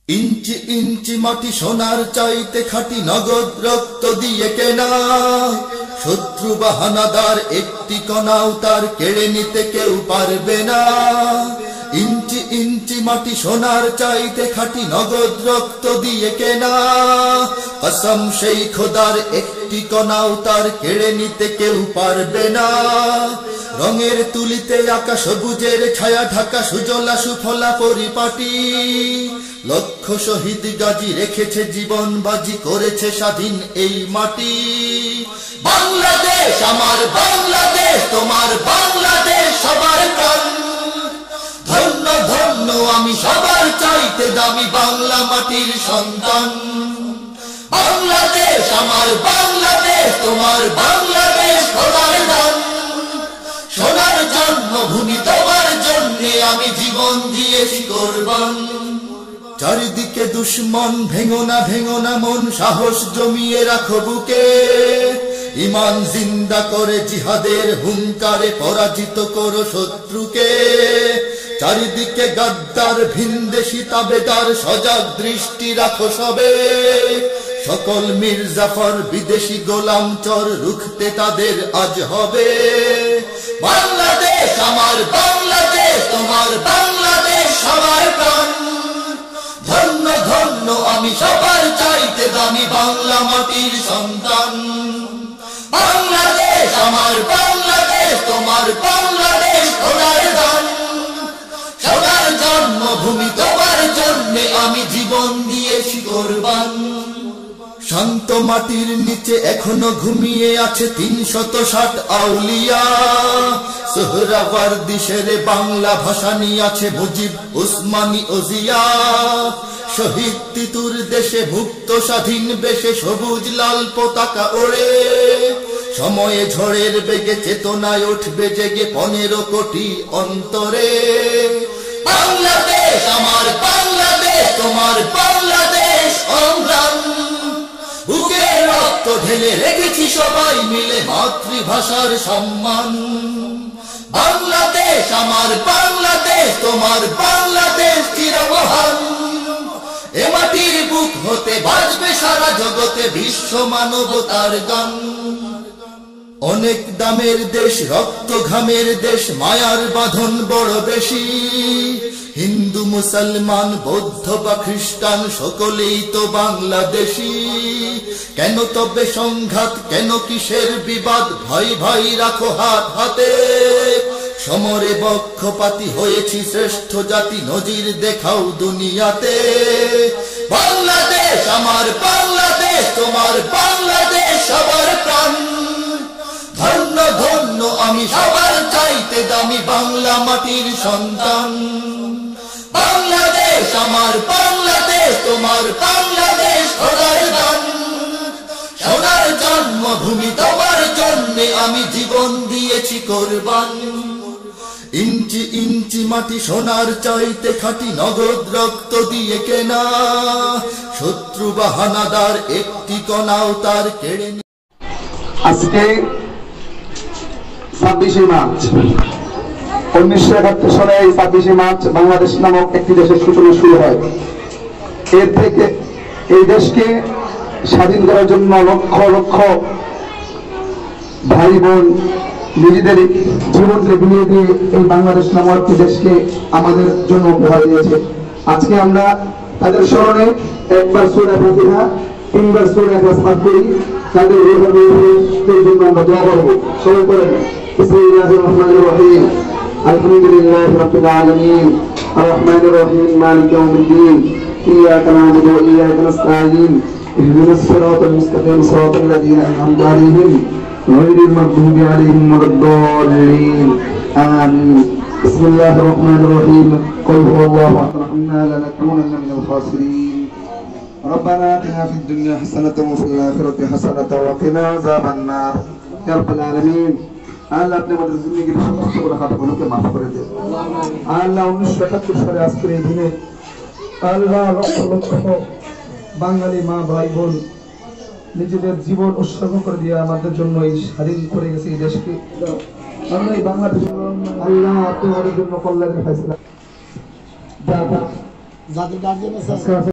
ইঞ্চি ইঞ্চি মাটি সোনার চাইতে খাঁটি নগদ রক্ত দিয়ে কেনা, শত্রু বা হানাদার একটি কণাও তার কেড়ে নিতে কেউ পারবে না। ইঞ্চি ইঞ্চি মাটি সোনার চাইতে খাঁটি নগদ রক্ত দিয়ে কেনা, কসম সেই খোদার একটি কণাও তার কেড়ে নিতে কেউ পারবে না। রঙের তুলিতে আঁকা সবুজের ছায়া ঢাকা সুজলা সুফলা পরিপাটি, লক্ষ শহীদ গাজী রেখেছে জীবন বাজি, করেছে স্বাধীন এই মাটি। বাংলাদেশ আমার বাংলাদেশ, তোমার বাংলাদেশ সবার প্রাণ। ধন্য ধন্য আমি সবার চাইতে দামি বাংলা মাটির সন্তান। বাংলাদেশ আমার বাংলাদেশ, তোমার বাংলাদেশ খোদার দান। সোনার জন্মভূমি তোমার জন্যে আমি জীবন দিয়েছি কোরবান। চারিদিকে দুশ্মন, ভেঙো না মন, সাহস জমিয়ে রাখো বুকে। ইমান জিন্দা করে জিহাদের হুঙ্কারে পরাজিত করো শত্রুকে। চারিদিকে গাদ্দার ভিনদেশি তাবেদার, সজাগ দৃষ্টি রাখো সবে। সকল মির্জাফর বিদেশি গোলাম চর, রুখতে তাদের আজ হবে। বাংলাদেশ আমার বাংলাদেশ, তোমার বাংলাদেশ সবার প্রাণ। ধন্য ধন্য আমি সবার চাইতে দামি বাংলা মাটির সন্তান। বাংলাদেশ আমার বাংলাদেশ, তোমার বাংলাদেশ খোদার দান। সোনার জন্মভূমি তোমার জন্যে আমি জীবন দিয়েছি কোরবান। শান্ত মাটির নিচে এখনো ঘুমিয়ে আছে ৩৬০ আউলিয়া। সোহরাওয়ার্দী শেরে বাংলা ভাষানি আছে মুজিব, উসমানী ও জিয়া। শহীদ তিতুর দেশে মুক্ত স্বাধীন বেশে সবুজ লাল পতাকা ওড়ে। সময়ে ঝড়ের বেগে চেতনায় উঠবে জেগে ১৫ কোটি অন্তরে। বাংলাদেশ আমার বাংলাদেশ, তোমার বাংলাদেশ সংগ্রাম। বুকে রক্ত ঢেলে রেখেছি সবাই মিলে মাতৃভাষার সম্মান। বাংলাদেশ আমার বাংলাদেশ, তোমার বাংলাদেশ চিরমহান। এ মাটির বুক হতে বাজবে সারা জগতে বিশ্ব মানবতার গান। অনেক দামের দেশ, রক্ত ঘামের দেশ, মায়ার বাঁধন বড় বেশি। হিন্দু মুসলমান বৌদ্ধ বা খ্রিস্টান সকলেই তো বাংলাদেশি। কেন তবে সংঘাত, কেন কিসের বিবাদ, ভাই ভাই রাখো হাত হাতে। সমরে বক্ষপাতী হয়েছি শ্রেষ্ঠ জাতি, নজির দেখাও দুনিয়াতে। বাংলাদেশ আমার বাংলাদেশ, তোমার বাংলাদেশ সবার প্রাণ। ধন্য ধন্য আমি সবার চাইতে দামি বাংলা মাটির সন্তান। বাংলাদেশ আমার বাংলাদেশ, তোমার বাংলাদেশ খোদার দান। সোনার জন্মভূমি তোমার জন্যে আমি জীবন দিয়েছি কোরবান। ইঞ্চি ইঞ্চি মাটি সোনার চাইতে খাঁটি নগদ রক্ত দিয়ে কেনা, শত্রু বা হানাদার একটি কণাও তার কেড়ে। আজকে ২৬শে মার্চ ১৯৭১ সালে ২৬শে মার্চ বাংলাদেশ নামক একটি দেশের সূচনা শুরু হয়। এর থেকে এই দেশকে স্বাধীন করার জন্য লক্ষ লক্ষ ভাই বোন নিজেদের জীবনকে বিলিয়ে দিয়ে এই বাংলাদেশ নামক একটি দেশকে আমাদের জন্য উপহার দিয়েছে। আজকে আমরা তাদের স্মরণে একবার সূরা ফাতিহা, ৩বার সূরা ইখলাস পাঠ করি। তাদের রূহের জন্য আমরা দোয়া করব। সবাই করেন বিসমিল্লাহির রহমানির রহিম, আলহামদুলিল্লাহি রাব্বিল আলামিন, আর রহমানির রহিম, মালিকি ইয়াউমিদ্দিন, ইয়্যাকা না'বুদু ওয়া ইয়্যাকা নাস্তাঈন, ইহদিনাস সিরাতাল মুস্তাকিম, সিরাতাল লাযীনা আন'আমতা আলাইহিম গায়রিল মাগদুবি আলাইহিম ওয়ালাদ-দাল্লিন। আমিন। বিসমিল্লাহির রহমানির রহিম, কুল হুয়াল্লাহু আহাদ, ইন্না লানাকুনান্না মিনাল খাসিরিন। ربنا آتنا في الدنيا حسنة وفي الآخرة حسنة وقنا عذاب النار يا رب العالمين। আল্লাহ আপনি আমাদের জিন্দেগীর সমস্ত খাতাগুলোকে মাফ করে দেন। আল্লাহ ১৯৭১ সালে আজকের এই দিনে আল্লাহ লক্ষ লক্ষ বাঙালি মা ভাই বোন নিজেদের জীবন উৎসর্গ করে দিয়ে আমাদের জন্য এই স্বাধীন করে গেছে এই দেশকে। আমরা এই বাংলাদেশ আল্লাহ আপনি আমাদের জন্য কল্যাণের ফয়সালা।